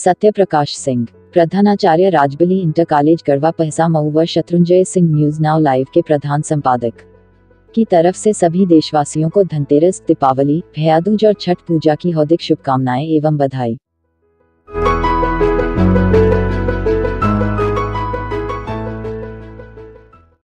सत्य प्रकाश सिंह, प्रधानाचार्य Rajbali inter college Garhwa Pahsa Mau व Shatrunjay Singh news now live के प्रधान संपादक की तरफ से सभी देशवासियों को धनतेरस, दीपावली, भैया दूज और छठ पूजा की हार्दिक शुभकामनाएं एवं बधाई।